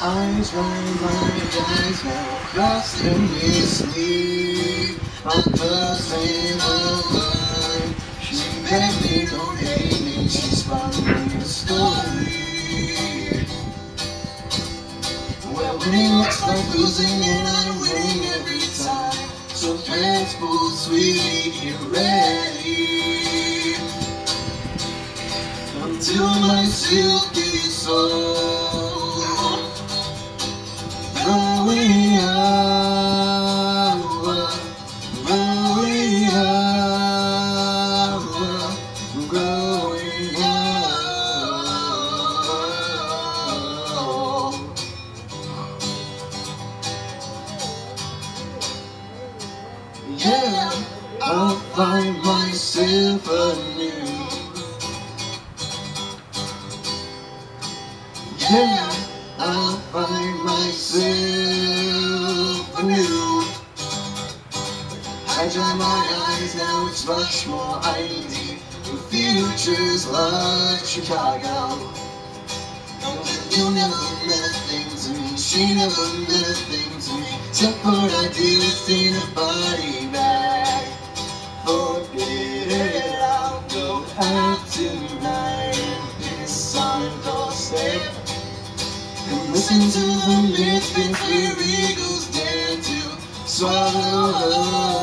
I try my eyes now, lost in his sleep. Of the same line. She begged me, don't hate me, she's following the story. Well, winning looks like losing and I'm winning every time. So faithful, sweet, get ready. Until my silky soul growing up, growing up, growing up. Yeah, I'll find myself anew. Yeah, I'll find myself anew. I dry my eyes now, it's much more ID. The future's like Chicago. You never meant a thing to me, she never meant a thing to me. Separate ideas in a body bag. Forget it, I'll go out tonight. It's on the doorstep. And listen to the myth where eagles dare to swallow her.